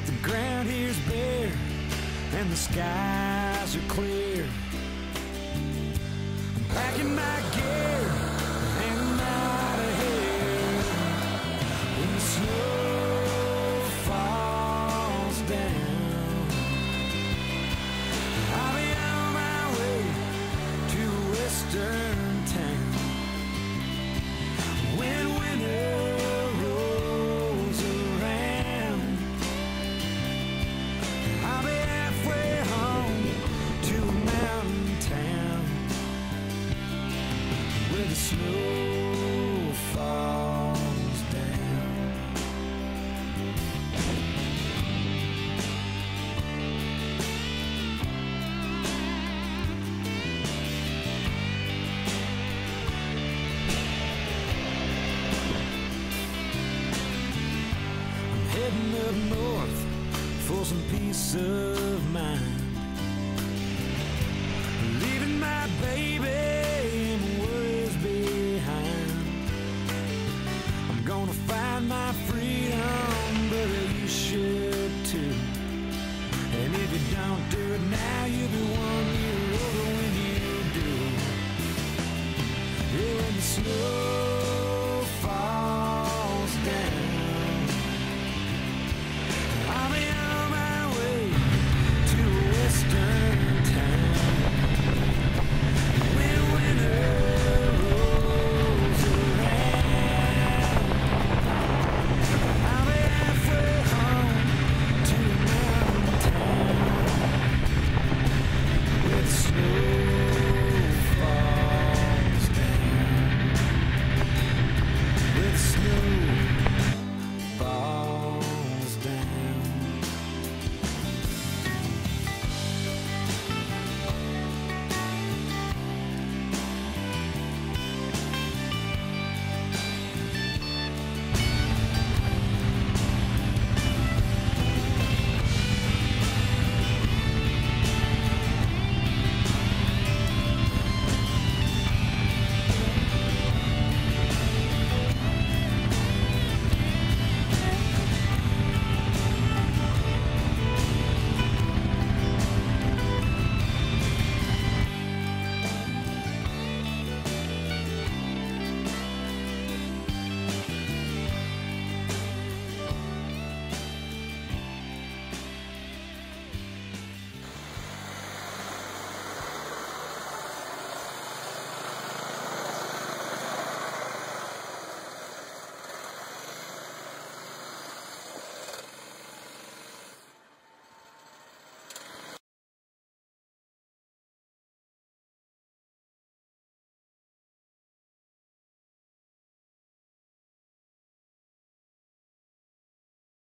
The ground here's bare and the skies are clear. I'm packing my gear and I'm out of here. When the snow falls down, I'll be on my way to a western town. When winter rolls around, I'll be halfway home to a mountain town where the snow falls down. I'm heading up north for some peace of mind.